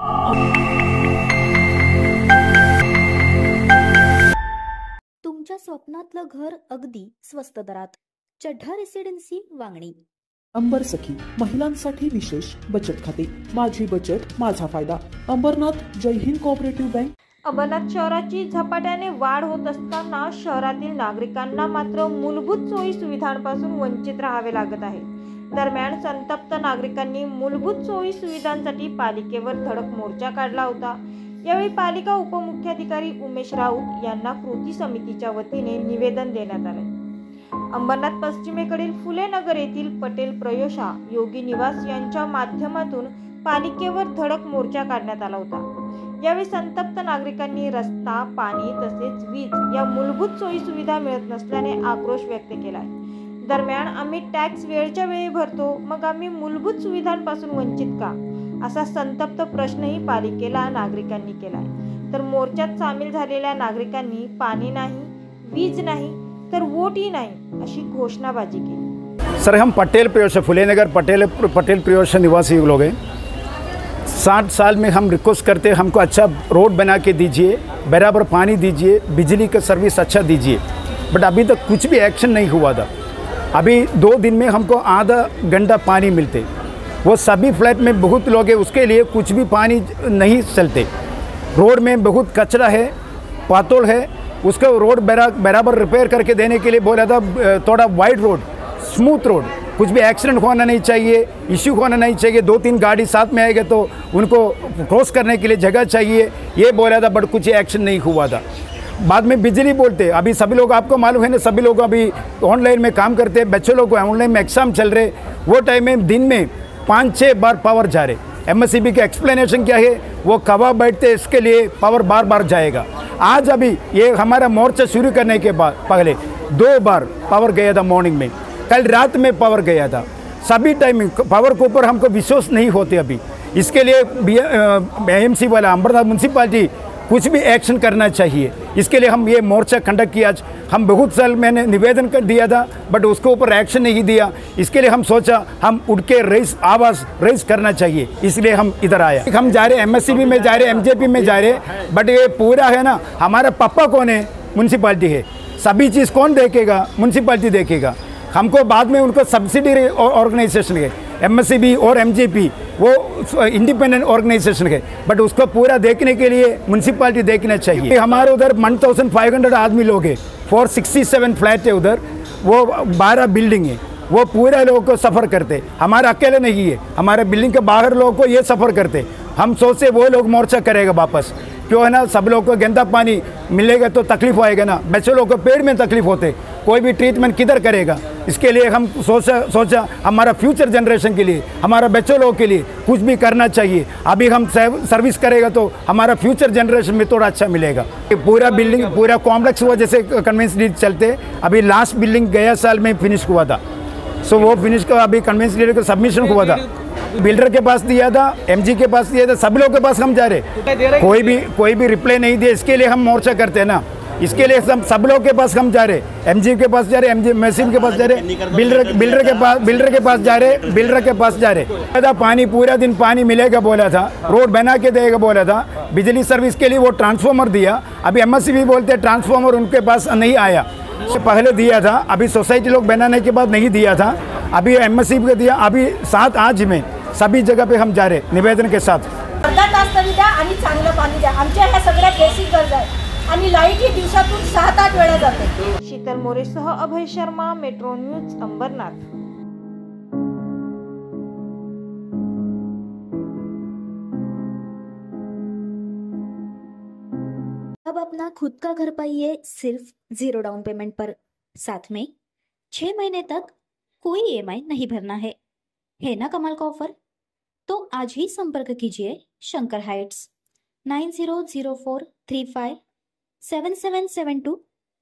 तुमच्या स्वप्नातलं घर अगदी स्वस्त दरात. चढ्ढा रेसिडेन्सी, वांगणी. अंबर सखी महिलांसाठी विशेष बचत खाते. माझी बचत माझा फायदा. Ambarnath Jai Hind cooperative bank. अंबरनाथ शहराची झपाट्याने वाढ होत असताना शहरातील नागरिकांना मात्र मूलभूत सोयी सुविधांपासून वंचित राहावे लागत आहे. दरम्यान संतप्त नागरिकांनी मूलभूत सोयी सुविधांसाठी पालिकेवर धडक मोर्चा काढला होता. यावेळी पालिका उपमुख्याधिकारी उमेश राऊत यांना कृती समितीच्या वतीने निवेदन देण्यात आले. अंबरनाथ पश्चिमेकडील फुले नगर येथील पटेल प्रयोशा योगी निवास यांच्या माध्यमातून पालिकेवर धडक मोर्चा काढण्यात आला होता. यावेळी संतप्त नागरिकांनी रस्ता, पाणी तसेच वीज या मूलभूत सोयी सुविधा मिळत नसल्याने आक्रोश व्यक्त केला. दरम्यान आम्ही टॅक्स वेळच्या वेळी भरतो, मग आम्ही मूलभूत सुविधांपासून वंचित का, असा संतप्त प्रश्नही पालिकेला नागरिकांनी केलाय. तर मोर्चात सामील झालेल्या नागरिकांनी पाणी नाही, वीज नाही तर वोटही नाही अशी घोषणाबाजी केली. सर, हम पटेल प्रयोशा फुलेनगर पटेल प्रयोशा निवासी लोग हैं. 60 साल में हम रिक्वेस्ट करते हैं, हमको अच्छा रोड बना के दीजिए, बराबर पानी दीजिए, बिजली का सर्विस अच्छा दीजिए. बट अभी तक कुछ भी एक्शन नहीं हुआ था. अभी 2 दिन में हमको आधा घंटा पानी मिलते. वो सभी फ्लैट में बहुत लोग हैं, उसके लिए कुछ भी पानी नहीं चलते. रोड में बहुत कचरा है, पातोल है. उसका रोड बराबर रिपेयर करके देने के लिए बोला था. थोड़ा वाइड रोड, स्मूथ रोड, कुछ भी एक्सीडेंट होना नहीं चाहिए, इश्यू होना नहीं चाहिए. 2-3 गाड़ी साथ में आएगा तो उनको क्रॉस करने के लिए जगह चाहिए, ये बोला था. बट कुछ एक्शन नहीं हुआ था. बाद में बिजली बोलते. अभी सभी लोग, आपको मालूम है ना, सभी लोग अभी ऑनलाइन में काम करते हैं. बच्चों लोग ऑनलाइन में एग्जाम चल रहे. वो टाइम में दिन में 5-6 बार पावर जा रहे. एमएससीबी का एक्सप्लेनेशन क्या है, वो कब बैठते इसके लिए पावर बार बार जाएगा. आज अभी ये हमारा मोर्चा शुरू करने के बाद पहले 2 बार पावर गया था. मॉर्निंग में, कल रात में पावर गया था. सभी टाइम पावर के ऊपर हमको विश्वास नहीं होते. अभी इसके लिए एएमसी वाला अंबरनाथ म्यूनसिपालिटी कुछ भी एक्शन करना चाहिए. इसके लिए हम ये मोर्चा कंडक्ट किया. आज हम बहुत साल मैंने निवेदन कर दिया था, बट उसके ऊपर एक्शन नहीं दिया. इसके लिए हम सोचा हम उठ के आवाज़ रेस करना चाहिए, इसलिए हम इधर आए. हम जा रहे एमएससीबी में जा रहे, एमजेपी में जा रहे. बट ये पूरा है ना, हमारा पापा कौन है, म्यूनसिपालिटी है. सभी चीज़ कौन देखेगा, म्यूनसिपालिटी देखेगा. हमको बाद में उनको सब्सिडी ऑर्गेनाइजेशन है, एमएससीबी और एमजेपी वो इंडिपेंडेंट ऑर्गेनाइजेशन है. बट उसको पूरा देखने के लिए म्यूनसिपालिटी देखना चाहिए. हमारे उधर 1500 आदमी लोग हैं. 467 फ्लैट है उधर. वो 12 बिल्डिंग है. वो पूरे लोगों को सफ़र करते. हमारा अकेले नहीं है, हमारे बिल्डिंग के बाहर लोगों को ये सफ़र करते. हम सोचते वो लोग मोर्चा करेगा वापस. क्यों है ना, सब लोग को गंदा पानी मिलेगा तो तकलीफ आएगा ना. बच्चों लोग को पेड़ में तकलीफ होते, कोई भी ट्रीटमेंट किधर करेगा. इसके लिए हम सोचा हमारा फ्यूचर जनरेशन के लिए, हमारा बच्चों लोगों के लिए कुछ भी करना चाहिए. अभी हम सर्विस करेगा तो हमारा फ्यूचर जनरेशन में थोड़ा अच्छा मिलेगा. पूरा बिल्डिंग, पूरा कॉम्प्लेक्स हुआ जैसे कन्वेंस लीड चलते. अभी लास्ट बिल्डिंग गया साल में फिनिश हुआ था. सो वो फिनिश का अभी कन्वेंस लीड का सबमिशन हुआ था. बिल्डर के पास दिया था, एमजी के पास दिया था, सब लोगों के पास हम जा रहे. कोई भी रिप्लाई नहीं दिया. इसके लिए हम मोर्चा करते हैं ना. इसके लिए सब लोग के पास हम जा रहे. एमजी के पास जा रहे, एमजी मैसिम के पास जा रहे, बिल्डर के पास जा रहे. पानी पूरा दिन पानी मिलेगा बोला था, रोड बना के देगा बोला था. बिजली सर्विस के लिए वो ट्रांसफार्मर दिया. अभी एमएससीबी बोलते ट्रांसफार्मर उनके पास नहीं आया. पहले दिया था, अभी सोसाइटी लोग बनाने के बाद नहीं दिया था. अभी एमएससीबी को दिया. अभी 7 आज में सभी जगह पे हम जा रहे निवेदन के साथ. अर्धा तास तरी द्या आणि चांगलं पाणी द्या. आमच्या ह्या सगळ्या बेसिक गरजा आहेत आणि लाईट ही दिवसातून 7-8 वेळा जाते. शीतल मोरेसह अभय शर्मा, मेट्रो न्यूज, अंबरनाथ. अब अपना खुद का घर पाइए सिर्फ 0 डाउन पेमेंट पर. साथ में 6 महीने तक कोई EMI नहीं भरना है ना कमाल का ऑफर. तो आज ही संपर्क कीजिए शंकर हाइट्स 9004357772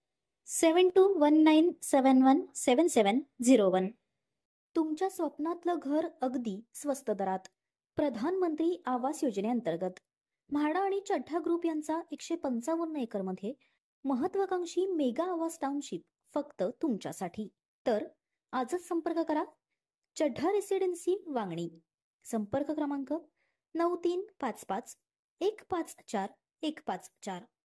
7219717701. तुमच्या स्वप्नातलं घर अगदी स्वस्त दरात. प्रधानमंत्री आवास योजनेअंतर्गत म्हाडा आणि चढ्ढा ग्रुप यांचा 155 एकरमध्ये महत्वाकांक्षी मेगा आवास टाउनशिप फक्त तुमच्यासाठी. तर आजच संपर्क करा. चढ्ढा रेसिडेन्सी, वांगणी. संपर्क क्रमांक 9355 154 154.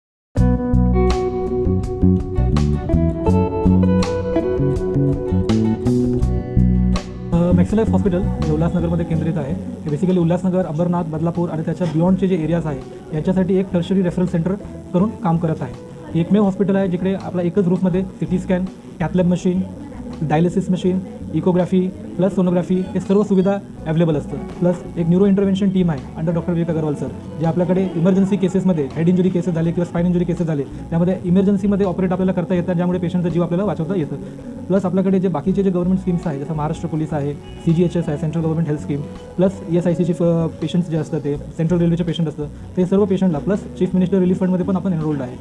मॅक्सिलाईफ हॉस्पिटल जे उल्हासनगरमध्ये केंद्रित आहे. हे बेसिकली उल्हासनगर, अंबरनाथ, बदलापूर आणि त्याच्या बियॉन्डचे जे एरियाज आहे याच्यासाठी एक टर्शरी रेफरल सेंटर करून काम करत आहे. एकमेव हॉस्पिटल आहे जिकडे आपला एकच रूममध्ये CT scan, cath lab machine, dialysis machine, echography plus sonography हे सर्व सुविधा अवेलेबल असतात. प्लस एक न्यूरो इंटरव्हेन्शन टीम आहे under doctor Vivek Agarwal sir, जे आपल्याकडे इमर्जन्सी केसेसमध्ये हेड इंजुरी केसेस झाले किंवा स्पाइन इंजुरी केसेस झाले त्यामध्ये इमर्जन्सीमध्ये ऑपरेट आपल्याला करता येतात, ज्यामुळे पेशंटचा जीव आपल्याला वाचवता येतं. प्लस आपल्याकडे जे बाकीचे जे गव्हर्नमेंट स्कीम्स आहे, जसं महाराष्ट्र पोलीस आहे, CGHS आहे, central government health scheme, plus ESICचे पेशंट्स जे असतात ते सेंट्रल रेल्वेचे पेशंट असतं ते सर्व पेशंटला प्लस चीफ मिनिस्टर रिलीफ फंडमध्ये पण आपण एनरोल्ड आहे.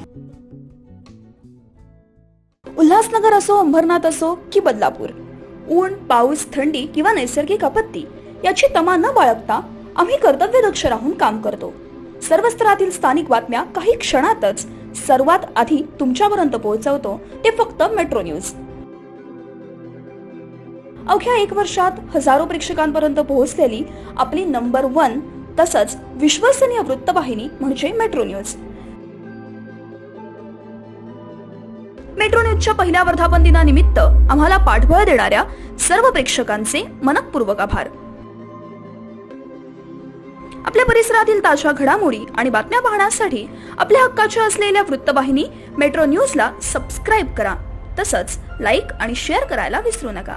उल्हासनगर असो, अंबरनाथ असो की बदलापूर, ऊन, पाऊस, थंडी किंवा नैसर्गिक आपत्ती याची तमा न बाळगता आम्ही कर्तव्यदक्ष राहून काम करतो. सर्व स्तरातील स्थानिक बातम्या काही क्षणातच सर्वात आधी तुमच्यापर्यंत पोहोचवतो ते फक्त मेट्रो न्यूज. अवघ्या 1 वर्षात हजारो प्रेक्षकांपर्यंत पोहोचलेली आपली नंबर 1 तसंच विश्वसनीय वृत्तवाहिनी म्हणजे मेट्रो न्यूज. मेट्रो न्यूजच्या पहिल्या वर्धापन दिनानिमित्त आम्हाला पाठबळ देणाऱ्या सर्व प्रेक्षकांचे मनःपूर्वक आभार. आपल्या परिसरातील ताज्या घडामोडी आणि बातम्या पाहण्यासाठी आपल्या हक्काच्या असलेल्या वृत्तवाहिनी मेट्रो न्यूजला सबस्क्राईब करा. तसंच लाईक आणि शेअर करायला विसरू नका.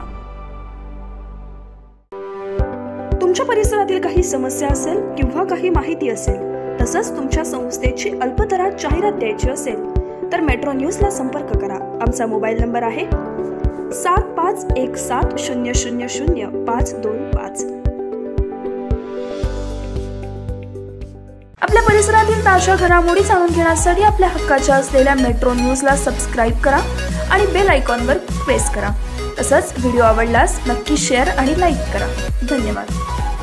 तुमच्या परिसरातील काही समस्या असेल किंवा काही माहिती असेल, तसंच तुमच्या संस्थेची अल्पदरात जाहिरात द्यायची असेल तर मेट्रो न्यूजला संपर्क करा. आमचा मोबाईल नंबर आहे 7517000525. आपल्या परिसरातील ताज्या घडामोडी जाणून घेण्यासाठी आपल्या हक्काच्या असलेल्या मेट्रो न्यूजला सबस्क्राईब करा आणि बेल आयकॉनवर प्रेस करा. तसंच व्हिडिओ आवडल्यास नक्की शेअर आणि लाईक करा. धन्यवाद.